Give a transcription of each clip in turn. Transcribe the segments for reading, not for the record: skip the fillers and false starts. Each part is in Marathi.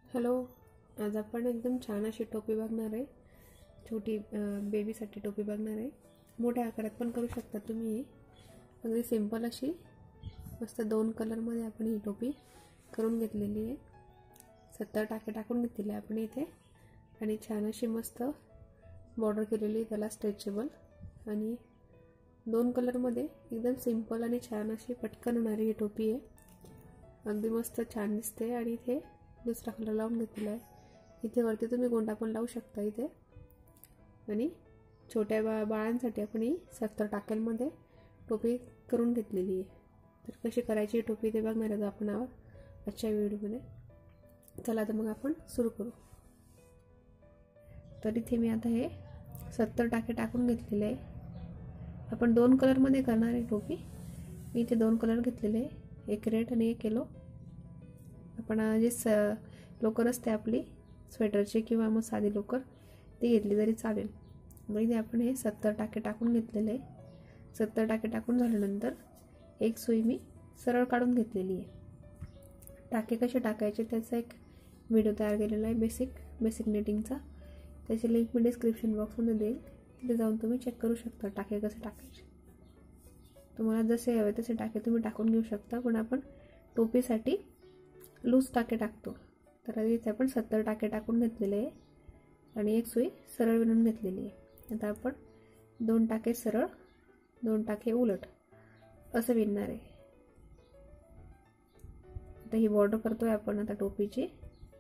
हॅलो. आज आपण एकदम छान अशी टोपी बघणार आहे. छोटी बेबीसाठी टोपी बघणार आहे. मोठ्या आकारात पण करू शकता तुम्ही. अगदी सिंपल अशी मस्त 2 कलरमध्ये आपण ही टोपी करून घेतलेली आहे. 70 टाके टाकून घेतलेले आपण इथे आणि छान अशी मस्त बॉर्डर केलेली त्याला स्ट्रेचेबल आणि 2 कलरमध्ये एकदम सिंपल आणि छान अशी पटकन होणारी ही टोपी आहे. अगदी मस्त छान दिसते आणि इथे दुसरा कलर लावून घेतलेला आहे. इथे वरती तुम्ही गोंडा पण लावू शकता इथे. आणि छोट्या बाळांसाठी आपण ही 70 टाक्यांमध्ये टोपी करून घेतलेली आहे. तर कशी करायची टोपी ते बघणार आहोत आपण आजच्या व्हिडिओमध्ये. चला तर मग आपण सुरू करू. तर इथे मी आता हे 70 टाके टाकून घेतलेले आहे. आपण 2 कलरमध्ये करणार आहे टोपी. मी इथे 2 कलर घेतलेले आहे, एक रेड आणि एक येलो. आपण जे लोकर असते आपली स्वेटरची किंवा मग साधी लोकर ती घेतली तरी चालेल. मग इथे आपण हे 70 टाके टाकून घेतलेले आहे. 70 टाके टाकून झाल्यानंतर एक सुई मी सरळ काढून घेतलेली आहे. टाके कसे टाकायचे त्याचा एक व्हिडिओ तयार केलेला आहे बेसिक नेटिंगचा. त्याची लिंक मी डिस्क्रिप्शन बॉक्समध्ये देईल. तिथे जाऊन तुम्ही चेक करू शकता टाके कसे टाकायचे. तुम्हाला जसे हवे तसे टाके तुम्ही टाकून घेऊ शकता. पण आपण टोपीसाठी लूज टाके टाकतो. तर इथे आपण 70 टाके टाकून घेतलेले आहे आणि एक सुई सरळ विणून घेतलेली आहे. आता आपण 2 टाके सरळ 2 टाके उलट असं विणणार आहे. आता ही बॉर्डर करतोय आपण आता टोपीची.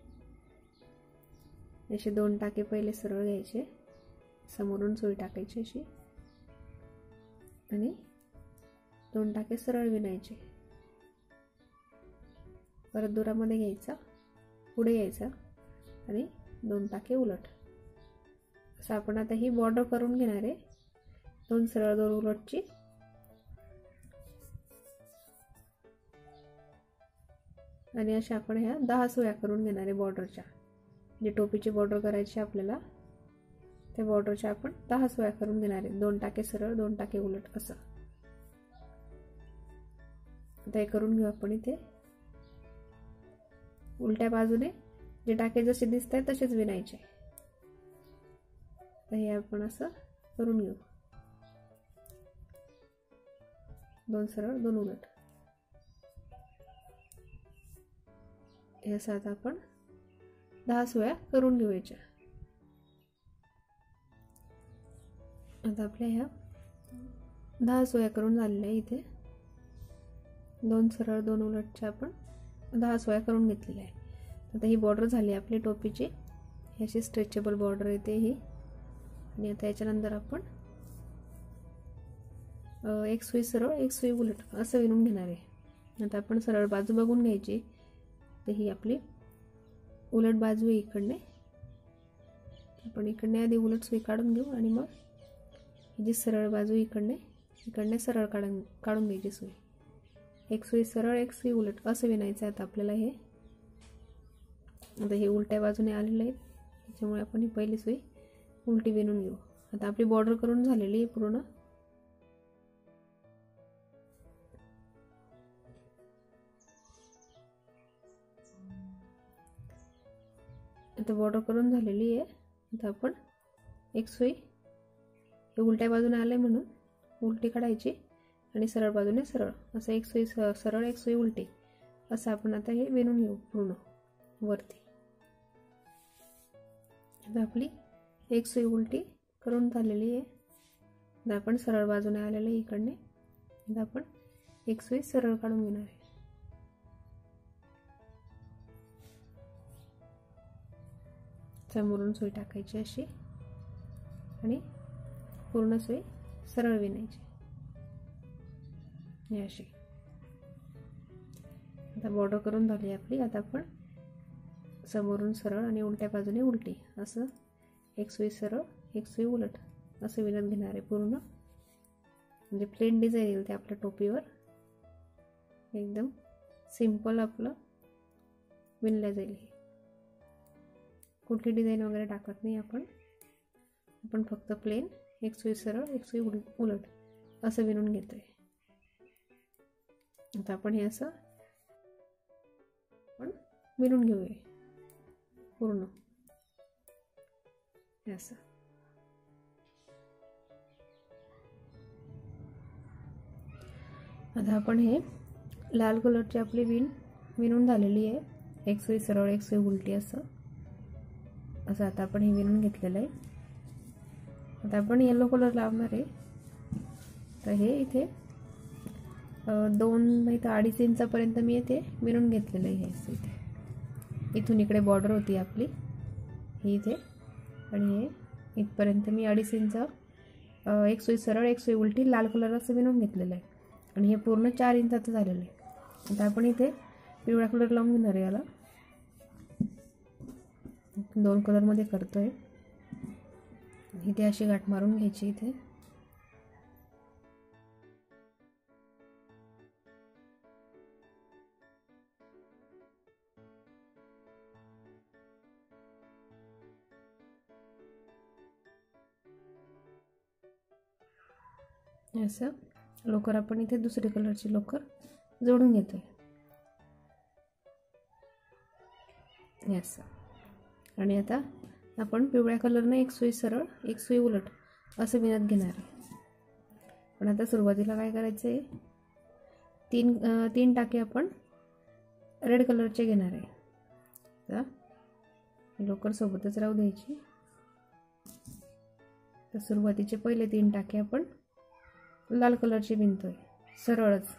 असे 2 टाके पहिले सरळ घ्यायचे, समोरून सुई टाकायची अशी आणि 2 टाके सरळ विणायचे. परत दोरामध्ये घ्यायचा, पुढे यायचा आणि 2 टाके उलट असं आपण आता ही बॉर्डर करून घेणार आहे. 2 सरळ 2 उलटची. आणि अशा आपण ह्या 10 सुया करून घेणार आहे बॉर्डरच्या. जे टोपीची बॉर्डर करायची आपल्याला त्या बॉर्डरच्या आपण 10 सुया करून घेणार आहे. 2 टाके सरळ 2 टाके उलट असं. आता हे करून घेऊ आपण. इथे उलट्या बाजूने जे टाके जसे दिसत आहेत तसेच विणायचे. तर हे आपण असं करून घेऊ. 2 सरळ 2 उलट हे असं आता आपण 10 सुया करून घेऊ याच्या. आता आपल्या ह्या 10 सुया करून झालेल्या आहे. इथे 2 सरळ 2 उलटच्या आपण 10 सुया करून घेतलेल्या आहे. आता ही बॉर्डर झाली आपली टोपीची. ही अशी स्ट्रेचेबल बॉर्डर येते ही. आणि आता याच्यानंतर आपण एक सुई सरळ एक सुई उलट असं विणून घेणार आहे. आता आपण सरळ बाजू बघून घ्यायची. तर ही आपली उलट बाजू आहे इकडने. आपण इकडने आधी उलट सुई काढून घेऊ आणि मग ही जी सरळ बाजू इकडने सरळ काढून घ्यायची सुई. एक सुई सरळ एक सुई उलट असं विणायचं आहे आता आपल्याला हे. आता हे उलट्या बाजूने आलेलं आहे त्याच्यामुळे आपण ही पहिली सुई उलटी विणून घेऊ. आता आपली बॉर्डर करून झालेली आहे पूर्ण. आता बॉर्डर करून झालेली आहे. आता आपण एक सुई हे उलट्या बाजूने आले म्हणून उलटी काढायची आणि सरळ बाजूने सरळ असं एक सुई सरळ एक सुई उलटी असं आपण आता हे विणून घेऊ पूर्ण वरती. आता आपली एक सुई उलटी करून झालेली आहे. आता आपण सरळ बाजूने आलेले इकडने. आता आपण एक सुई सरळ काढून घेणार आहे. समोरून सुई टाकायची अशी आणि पूर्ण सुई सरळ विणायची अशी. आता बॉर्डर करून झाली आपली. आता आपण समोरून सरळ आणि उलट्या बाजूने उलटी असं एक सुई सरळ एक सुई उलट असं विणत घेणार आहे पूर्ण. म्हणजे प्लेन डिझाईन येईल ते आपल्या टोपीवर. एकदम सिंपल आपलं विणलं जाईल. कुठली डिझाईन वगैरे टाकत नाही आपण फक्त प्लेन एक सुई सरळ एक सुई उलट असं विणून घेतोय. आता आपण हे असं विणून घेऊया. पूर्ण असं. आता आपण हे लाल कलरची आपली विणून झालेली आहे. एक सुई सरळ एक सुई उलटी असं आता आपण हे विणून घेतलेलं आहे. आता आपण येलो कलर लावणार आहे. तर हे इथे 2 नाही तर 2.5 इंचापर्यंत मी इथे विणून घेतलेलं आहे. हे इथे इथून इकडे बॉर्डर होती आपली ही इथे, आणि हे इथपर्यंत मी 2.5 इंच एक सुई सरळ एक सुई उलटी लाल कलर असं विणून घेतलेलं आहे. आणि हे पूर्ण 4 इंचाचं झालेलं आहे. आता आपण इथे पिवळा कलर लावून घेणार आहे. याला 2 कलरमध्ये करतोय. इथे अशी गाठ मारून घ्यायची इथे. असं लोकर आपण इथे दुसरी कलरची लोकर जोडून घेतोय असं. आणि आता आपण पिवळ्या कलरने एक सुई सरळ एक सुई उलट असं विणत घेणार आहे. पण आता सुरुवातीला काय करायचं आहे, 3 टाके आपण रेड कलरचे घेणार आहे. आता लोकर सोबतच राहू द्यायची. तर सुरुवातीचे पहिले 3 टाके आपण लाल कलरची विणतोय सरळच.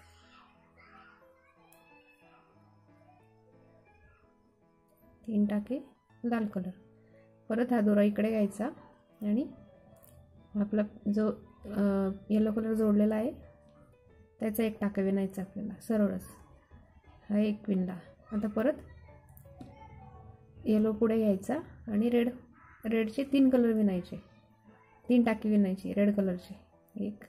तीन टाके लाल कलर. परत हा दोरा इकडे घ्यायचा आणि आपला जो येलो कलर जोडलेला आहे त्याचा एक टाका विणायचा आपल्याला सरळच. हा एक विणला. आता परत येलो पुढे घ्यायचा आणि रेडचे 3 कलर विणायचे. 3 टाके विणायचे रेड कलरचे. 1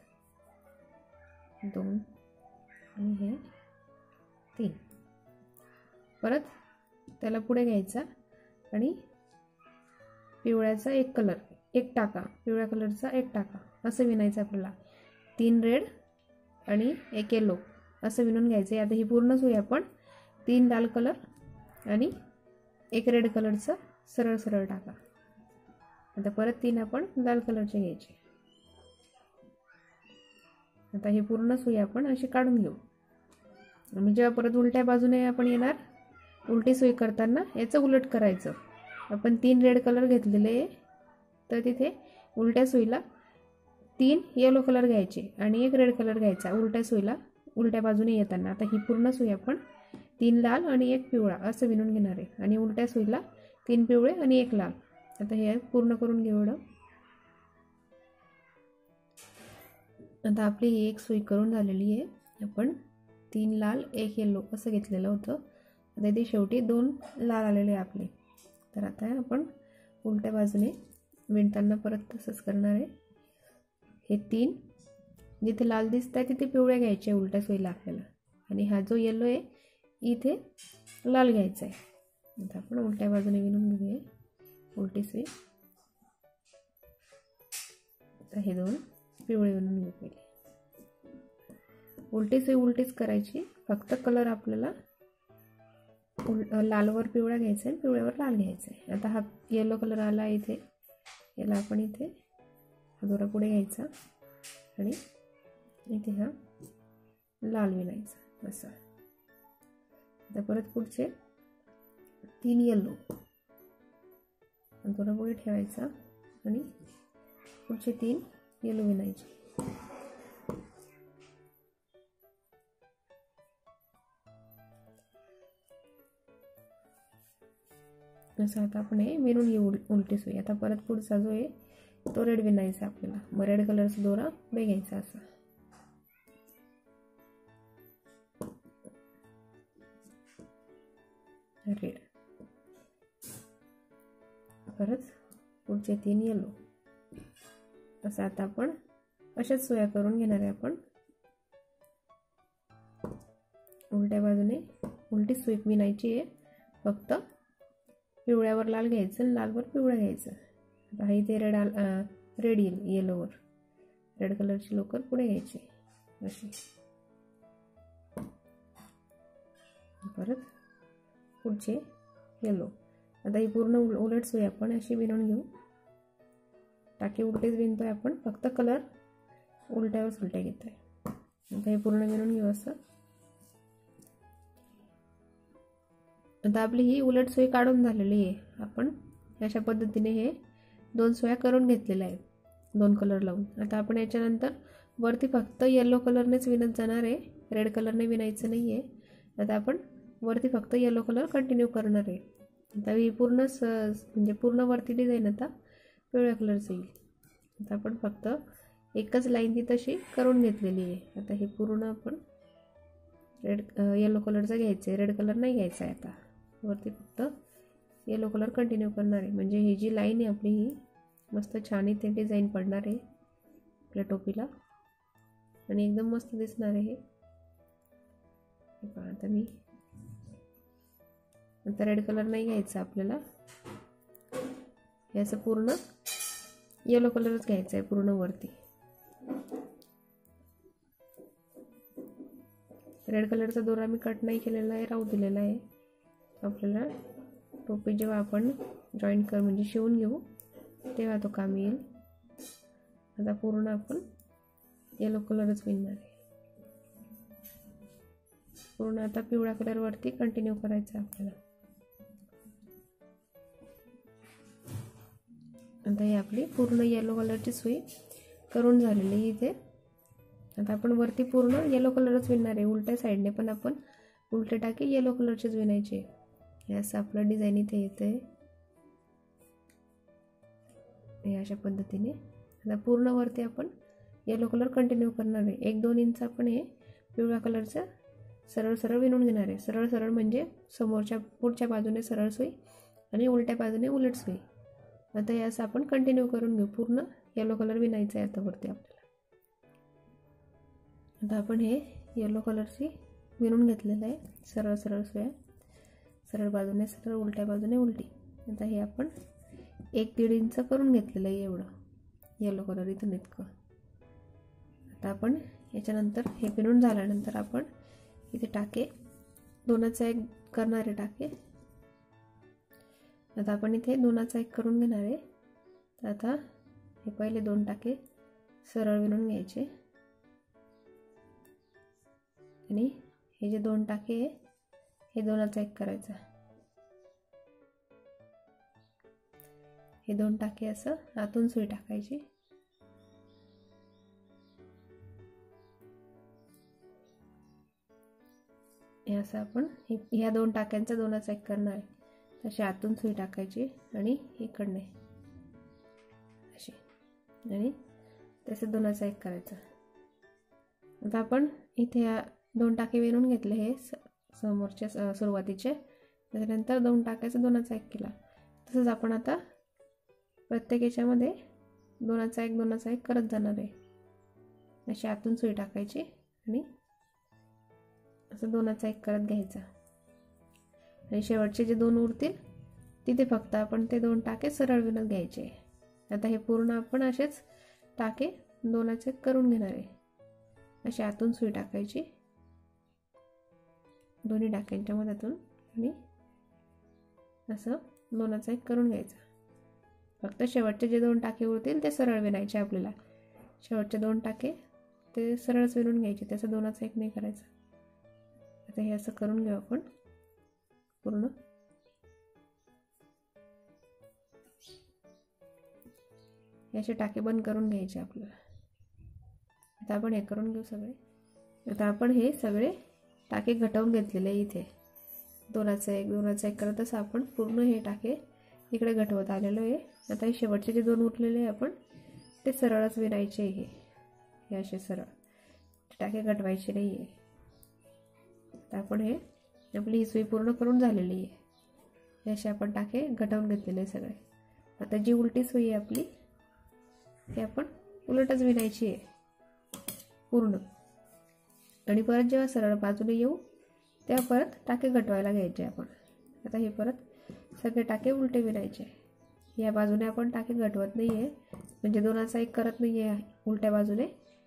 2 आणि हे 3. परत त्याला पुढे घ्यायचा आणि पिवळ्याचा एक टाका पिवळ्या कलरचा एक टाका असं विणायचं आपल्याला. 3 रेड आणि 1 येलो असं विणून घ्यायचं. आता ही पूर्ण सुई आपण 3 लाल कलर आणि 1 रेड कलरचा सरळ सरळ टाका. आता परत 3 आपण लाल कलरचे घ्यायचे. आता ही पूर्ण सुई आपण अशी काढून घेऊ. आणि जेव्हा परत उलट्या बाजूने आपण येणार, उलटी सुई करताना याचं उलट करायचं. आपण 3 रेड कलर घेतलेले तर तिथे उलट्या सुईला 3 येलो कलर घ्यायचे आणि 1 रेड कलर घ्यायचा उलट्या सुईला उलट्या बाजूने येताना. आता ही पूर्ण सुई आपण 3 लाल आणि 1 पिवळा असं विणून घेणार आहे. आणि उलट्या सुईला 3 पिवळे आणि 1 लाल. आता हे पूर्ण करून घेऊ. आता आपली ही एक सुई करून झालेली आहे. आपण 3 लाल 1 येलो असं घेतलेलं होतं. आता इथे शेवटी 2 लाल आलेले आपले. तर आता आपण उलट्या बाजूने विणताना परत तसंच करणार आहे. हे 3 जिथे लाल दिसत आहे तिथे पिवळे घ्यायचे उलट्या सुईला आपल्याला. आणि हा जो येलो आहे इथे लाल घ्यायचा आहे. आता आपण उलट्या बाजूने विणून घेऊया उलटी सुई. आता हे 2 पिवळे विणून घेऊ पहिले. उलटी सुई उलटीच करायची, फक्त कलर आपल्याला लालवर पिवळा घ्यायचा आहे, पिवळ्यावर लाल घ्यायचा आहे. आता हा येलो कलर आला इथे, याला आपण इथे हा दोरा पुढे घ्यायचा आणि इथे हा लाल विणायचा असा. आता परत पुढचे 3 येलो दोरा पुढे ठेवायचा आणि पुढचे 3 येलो विणायचे. असं आता आपण हे विणून घेऊ उलटी सुई. आता परत पुढचा जो आहे तो रेड विणायचा आपल्याला. मग रेड कलरचा दोरा पुढे घ्यायचा असा. रेड. परत पुढचे 3 येलो. असं आता आपण अशाच सुया करून घेणार आहे. आपण उलट्या बाजूने उलटी सुई विणायची आहे. फक्त पिवळ्यावर लाल घ्यायचं आणि लालवर पिवळं घ्यायचं. आता इथे रेड येलोवर रेड कलरची लोकर पुढे घ्यायची अशी. परत पुढचे येलो. आता ही पूर्ण उलट सुई आपण अशी विणून घेऊ. टाके उलटेच विणतोय आपण, फक्त कलर उलट्यावर उलट्या घेतोय. आता हे पूर्ण विणून घेऊ असं. आता आपली ही उलट सुई काढून झालेली आहे. आपण अशा पद्धतीने हे 2 सुया करून घेतलेल्या आहेत, 2 कलर लावून. आता आपण याच्यानंतर वरती फक्त येलो कलरनेच विणत जाणार आहे, रेड कलरने विणायचं नाही आहे. आता आपण वरती फक्त येलो कलर कंटिन्यू करणार आहे. आता ही पूर्ण म्हणजे पूर्ण वरती डिझाईन आता पिवळ्या कलरची येईल. आता आपण फक्त एकच लाईन ती तशी करून घेतलेली आहे. आता हे पूर्ण आपण येलो कलरचा घ्यायचं आहे, रेड कलर नाही घ्यायचा आहे. आता वरती फक्त येलो कलर कंटिन्यू करणार आहे, म्हणजे ही जी लाईन आहे आपली ही मस्त छान इथे डिझाईन पडणार आहे आपल्या टोपीला आणि एकदम मस्त दिसणार आहे. आता मी आता रेड कलर नाही घ्यायचा आपल्याला, याचं पूर्ण येलो कलरच घ्यायचा आहे पूर्ण वरती. रेड कलरचा दोरा मी कट नाही केलेला आहे, राहू दिलेला आहे. आपल्याला टोपी जेव्हा आपण जॉईन म्हणजे शिवून घेऊ तेव्हा तो काम येईल. आता पूर्ण आपण येलो कलरच विणणार आहे. पूर्ण आता पिवळ्या कलरवरती कंटिन्यू करायचं आहे आपल्याला. आता ही आपली पूर्ण येलो कलरची सुई करून झालेली इथे. आता आपण वरती पूर्ण येलो कलरच विणणार आहे. उलट्या साईडने पण आपण उलटे टाके येलो कलरचेच विणायचे. हे असं आपलं डिझाईन इथे येतंय हे अशा पद्धतीने. आता पूर्ण वरती आपण येलो कलर कंटिन्यू करणार आहे. 1-2 इंच आपण हे पिवळ्या कलरचं सरळ सरळ विणून घेणार आहे. सरळ सरळ म्हणजे पुढच्या बाजूने सरळ सुई आणि उलट्या बाजूने उलट सुई. आता हे असं आपण कंटिन्यू करून घेऊ. पूर्ण येलो कलर विणायचं आहे आता वरती आपल्याला. आता आपण हे येलो कलरची विणून घेतलेलं आहे. सरळ सरळ सुया, सरळ बाजूने सरळ, उलट्या बाजूने उलटी. आता हे आपण 1-1.5 इंच करून घेतलेलं आहे एवढं येलो कलर इथून इतकं. आता आपण याच्यानंतर हे विणून झाल्यानंतर आपण इथे टाके 2चा 1 करणार आहे टाके. आता आपण इथे 2चा 1 करून घेणार आहे. तर आता हे पहिले 2 टाके सरळ विणून घ्यायचे आणि हे जे 2 टाके आहे हे 2चा 1 करायचा. हे 2 टाके असं आतून सुई टाकायची. हे असं आपण ह्या 2 टाक्यांचा 2चा 1 करणार आहे. तशी आतून सुई टाकायची आणि इकडने अशी आणि तसं 2चा 1 करायचा. आता आपण इथे 2 टाके विणून घेतले हे समोरच्या सुरुवातीचे. त्याच्यानंतर 2 टाक्याचा 2चा 1 केला. तसंच आपण आता प्रत्येक याच्यामध्ये 2चा 1 करत जाणार आहे. अशी आतून सुई टाकायची आणि असं 2चा 1 करत घ्यायचा आणि शेवटचे जे 2 उरतील तिथे फक्त आपण ते 2 टाके सरळ विणत घ्यायचे. आता हे पूर्ण आपण असेच टाके 2चा 1 करून घेणार आहे. अशी आतून सुई टाकायची दोन्ही टाक्यांच्या मध्यातून आणि असं 2चा 1 करून घ्यायचा. फक्त शेवटचे जे 2 टाके उरतील ते सरळ विणायचे आपल्याला. शेवटचे 2 टाके ते सरळच विणून घ्यायचे, त्याचा 2चा 1 नाही करायचा. आता हे असं करून घेऊ आपण पूर्ण. हे असे टाके बंद करून घ्यायचे आपल्याला. आता आपण हे करून घेऊ सगळे. आता आपण हे सगळे टाके घटवून घेतलेले इथे 2चा 1 करत असं आपण पूर्ण हे टाके इकडे घटवत आलेलो आहे. आता हे शेवटचे जे 2 उरलेले आपण ते सरळच विणायचे. हे असे सरळ टाके घटवायचे नाही आहे. आता आपण हे आपली ही सुई पूर्ण करून झालेली आहे. हे असे आपण टाके घटवून घेतलेले सगळे. आता जी उलटी सुई आहे आपली ती आपण उलटच विणायची आहे पूर्ण. आणि परत जेव्हा सरळ बाजूने येऊ तेव्हा परत टाके घटवायला घ्यायचे आपण. आता हे परत सगळे टाके उलटे विणायचे. या बाजूने आपण टाके घटवत नाही आहे, म्हणजे 2चा 1 करत नाही आहे उलट्या बाजूने.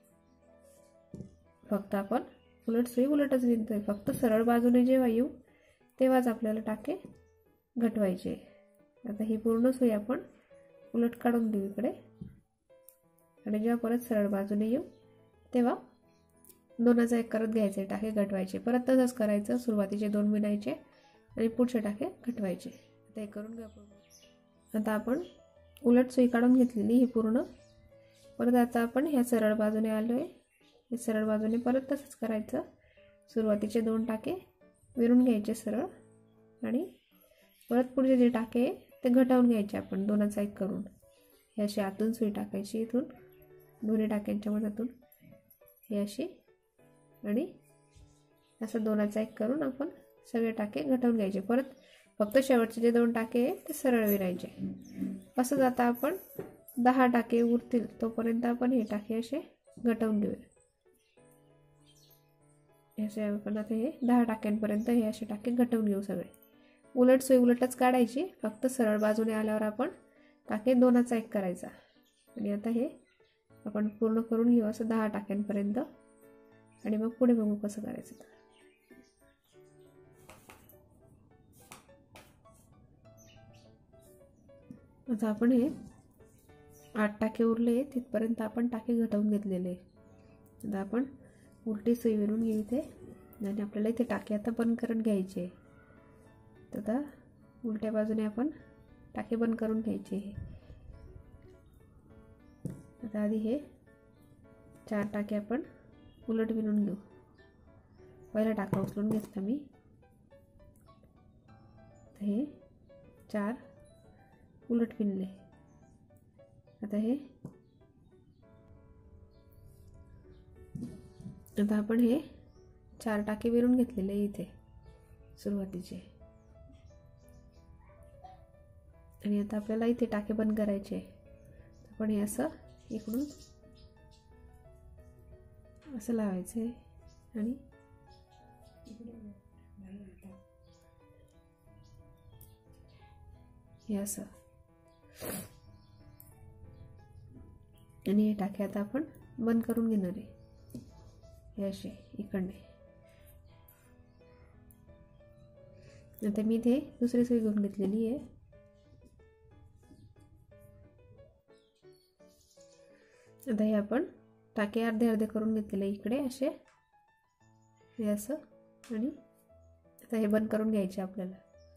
फक्त आपण उलट सुई उलटच विणतोय. फक्त सरळ बाजूने जेव्हा येऊ तेव्हाच आपल्याला टाके घटवायचे. आता ही पूर्ण सुई आपण उलट काढून घेऊ इकडे आणि जेव्हा परत सरळ बाजूने येऊ तेव्हा दोनाचा एक करत घ्यायचे, टाके घटवायचे. परत तसंच करायचं, सुरुवातीचे 2 विणायचे आणि पुढचे टाके घटवायचे. आता हे करून घ्या पूर्ण. आता आपण उलट सुई काढून घेतलेली ही पूर्ण. परत आता आपण ह्या सरळ बाजूने आलो आहे, हे सरळ बाजूने परत तसंच करायचं. सुरुवातीचे 2 टाके विरून घ्यायचे सरळ आणि परत पुढचे जे टाके ते घटवून घ्यायचे आपण दोनाचा एक करून. हे अशी आतून सुई टाकायची, इथून दोन्ही टाक्यांच्या मधातून हे अशी आणि असं दोनाचा एक करून आपण सगळे टाके घटवून घ्यायचे. परत फक्त शेवटचे जे 2 टाके आहे ते सरळ विरायचे. असंच आता आपण 10 टाके उरतील तोपर्यंत आपण हे टाके असे घटवून घेऊया. असे आपण आता हे 10 टाक्यांपर्यंत हे असे टाके घटवून घेऊ सगळे. उलट सुई उलटच काढायची, फक्त सरळ बाजूने आल्यावर आपण टाके दोनाचा एक करायचा. आणि आता हे आपण पूर्ण करून घेऊ असं 10 टाक्यांपर्यंत आणि मग पुढे बघू कसं करायचं. आता आपण हे 8 टाके उरले तिथपर्यंत आपण टाके घटवून घेतलेले. आता आपण उलटी सुई विरून घेऊ इथे आणि आपल्याला इथे टाके आता बंद करून घ्यायचे. तर आता उलट्या बाजूने आपण टाके बंद करून घ्यायचे. आता आधी हे 4 टाके आपण उलट विणून घेऊ. पहिला टाका उचलून घेतला मी. तर हे 4 उलट विणले. आता आपण हे 4 टाके विरून घेतलेले इथे सुरुवातीचे आणि आता आपल्याला इथे टाके बंद करायचे. आपण हे असं इकडून असं लावायचे आणि हे असं आणि हे टाके आता आपण बंद करून घेणार आहे. हे असे इकडने. आता मी इथे दुसरी सुई घेऊन घेतलेली आहे. आता हे आपण टाके अर्धे अर्धे करून घेतलेले इकडे असे हे असं आणि आता हे बंद करून घ्यायचे आपल्याला.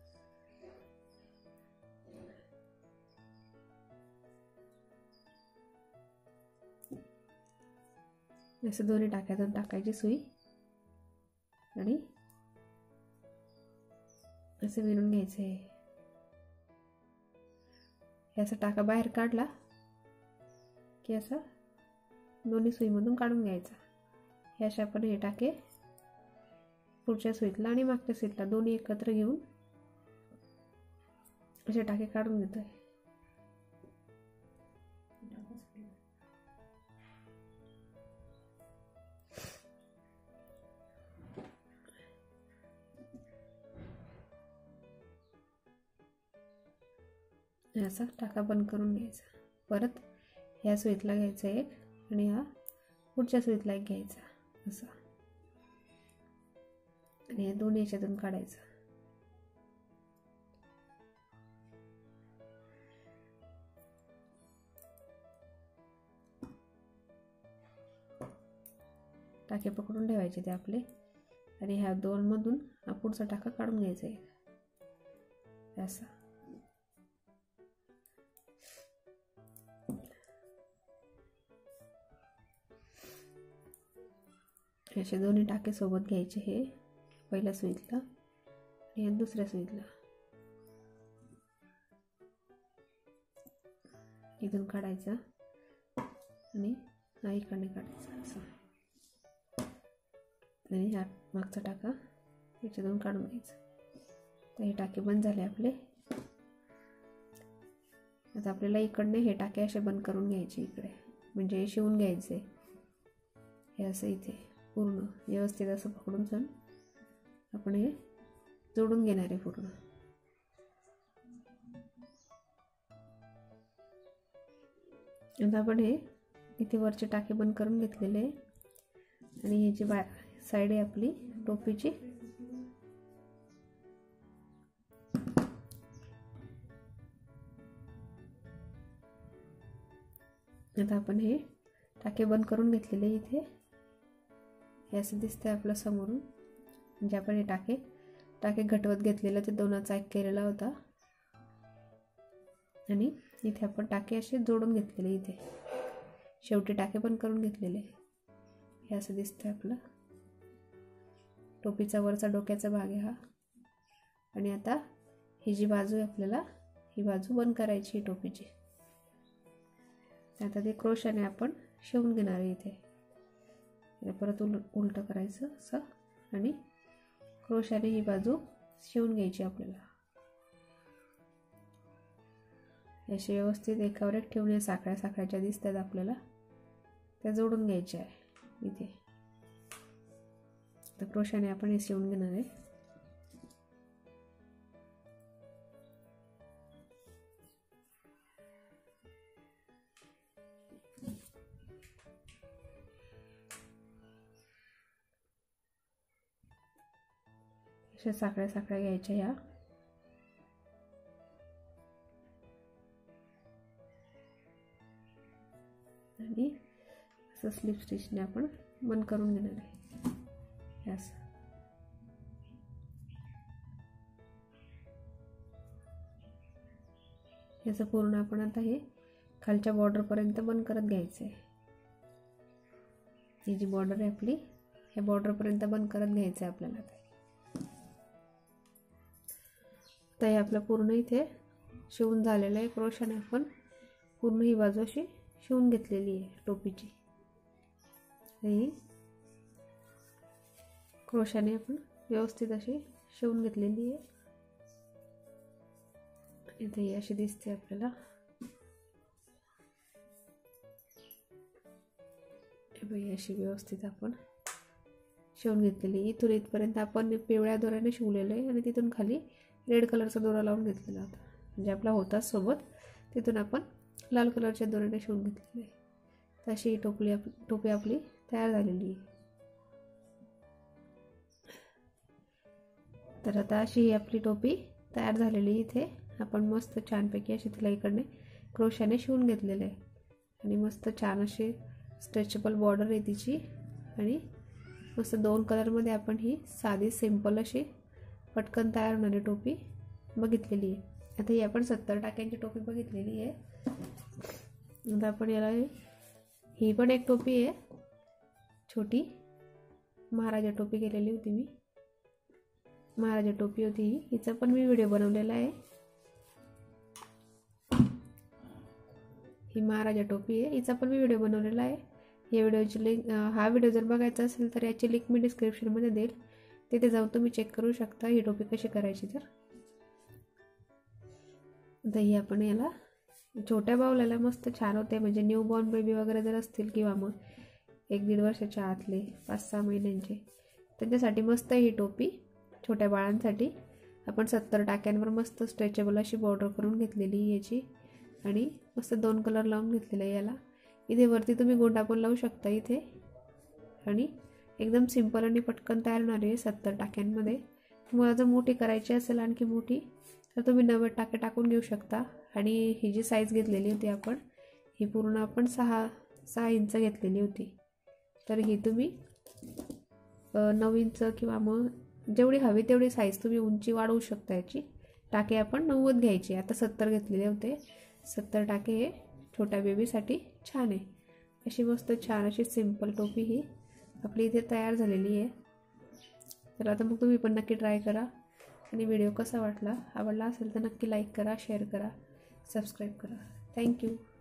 असं दोन्ही टाक्यातून टाकायची सुई आणि असं विणून घ्यायचं आहे. याचा टाका बाहेर काढला की असा दोन्ही सुईमधून काढून घ्यायचा. हे अशा आपण हे टाके पुढच्या सुईतला आणि मागच्या सुईतला दोन्ही एकत्र घेऊन असे टाके काढून घेतोय. असा टाका बंद करून घ्यायचा. परत ह्या सुईतला घ्यायचा एक आणि हा पुढच्या सुईतला एक घ्यायचा असा आणि हे दोन्ही याच्यातून काढायचं. टाके पकडून ठेवायचे ते आपले आणि ह्या 2 मधून हा पुढचा टाका काढून घ्यायचा आहे असा. असे दोन्ही टाके सोबत घ्यायचे. हे पहिल्या सुईतला आणि दुसऱ्या सुईतला इथून काढायचा आणि हा इकडे काढायचा असा आणि हा मागचा टाका याच्यातून काढून घ्यायचा. तर हे टाके बंद झाले आपले. आता आपल्याला इकडने हे टाके असे बंद करून घ्यायचे इकडे, म्हणजे शिवून घ्यायचे. हे असं इथे पूर्ण व्यवस्थित असं पकडून सण आपण हे जोडून घेणार आहे पूर्ण. आता आपण हे इथे वरचे टाके बंद करून घेतलेले आहे आणि ही जी साइड आहे आपली टोपीची आता आपण हे टाके बंद करून घेतलेले इथे हे असं दिसतंय आपलं समोरून. म्हणजे आपण हे टाके घटवत घेतलेलं ते दोनाचा एक केलेला होता आणि इथे आपण टाके असे जोडून घेतलेले. इथे शेवटी टाके बंद करून घेतलेले. हे असं दिसतंय आपलं टोपीचा वरचा डोक्याचा भाग आहे हा. आणि आता ही जी बाजू आहे आपल्याला ही बाजू बंद करायची टोपीची. आता ते क्रोशाने आपण शिवून घेणार आहे. इथे परत उलटं करायचं असं आणि क्रोशाने ही बाजू शिवून घ्यायची आपल्याला. अशी व्यवस्थित एकावर एक ठेवून या साखळ्या दिसतात आपल्याला त्या जोडून घ्यायच्या आहे इथे. तर क्रोशाने आपण हे शिवून घेणार आहे. अशा साखळ्या घ्यायच्या ह्या. आणि असं स्लिप स्टिचने आपण बंद करून घेणार आहे. यास याचं पूर्ण आपण आता हे खालच्या बॉर्डर पर्यंत बंद करत घ्यायचं आहे. ही जी बॉर्डर आहे आपली ह्या बॉर्डर पर्यंत बंद करत घ्यायचं आहे आपल्याला. तर हे आपलं पूर्ण इथे शिवून झालेलं आहे. क्रोशाने आपण पूर्ण ही बाजू अशी शिवून घेतलेली आहे टोपीची. ही क्रोशाने आपण व्यवस्थित अशी शिवून घेतलेली आहे. इथे ही अशी दिसते आपल्याला. अशी व्यवस्थित आपण शिवून घेतलेली. इथून इथपर्यंत आपण पिवळ्या दोऱ्याने शिवलेलं आहे आणि तिथून खाली रेड कलरचा दोरा लावून घेतलेला होता. म्हणजे आपला होता सोबत तिथून आपण लाल कलरच्या दोऱ्याने शिवून घेतलेली आहे. तर अशी ही टोपी आपली तयार झालेली आहे. तर आता अशी ही आपली टोपी तयार झालेली. इथे आपण मस्त छानपैकी अशी तिला इकडने क्रोशाने शिवून घेतलेलं आहे आणि मस्त छान अशी स्ट्रेचेबल बॉर्डर आहे तिची. आणि मस्त 2 कलरमध्ये आपण ही साधी सिंपल अशी पटकन तयार होणारी टोपी बघितलेली आहे. आता ही आपण 70 टाक्यांची टोपी बघितलेली आहे. आता आपण याला ही पण एक टोपी आहे छोटी. महाराजा टोपी केलेली होती मी. महाराजा टोपी होती ही. हिचा पण मी व्हिडिओ बनवलेला आहे. ही महाराजा टोपी आहे. हिचा पण मी व्हिडिओ बनवलेला आहे. या व्हिडिओची लिंक हा व्हिडिओ जर बघायचा असेल तर याची लिंक मी डिस्क्रिप्शनमध्ये देईल. तिथे जाऊन तुम्ही चेक करू शकता ही टोपी कशी करायची. तर ही आपण याला छोट्या बाहुल्याला मस्त छान होते. म्हणजे न्यू बॉर्न बेबी वगैरे जर असतील किंवा मग 1-1.5 वर्षाच्या आतले 5-6 महिन्यांचे त्यांच्यासाठी मस्त ही टोपी. छोट्या बाळांसाठी आपण 70 टाक्यांवर मस्त स्ट्रेचेबल अशी बॉर्डर करून घेतलेली याची आणि मस्त 2 कलर लावून घेतलेला आहे याला. इथे वरती तुम्ही गोंडा पण लावू शकता इथे. आणि एकदम सिंपल आणि पटकन तयार होणारी आहे 70 टाक्यांमध्ये. तुम्हाला जर मोठी करायची असेल आणखी मोठी तर तुम्ही 90 टाके टाकून घेऊ शकता. आणि ही जी साईज घेतलेली होती आपण ही पूर्ण आपण 6 इंच घेतलेली होती. तर ही तुम्ही 9 इंच किंवा मग जेवढी हवी तेवढी साईज तुम्ही उंची वाढवू शकता. याची टाके आपण 90 घ्यायचे. आता 70 घेतलेले होते. 70 टाके हे छोट्या बेबीसाठी छान आहे. अशी मस्त छान अशी सिंपल टोपी ही आपली इथे तयार झालेली आहे. तर आता मग तुम्ही पण नक्की ट्राय करा. आणि व्हिडिओ कसा वाटला आवडला असेल तर नक्की लाईक करा, शेअर करा, सबस्क्राईब करा. थँक्यू.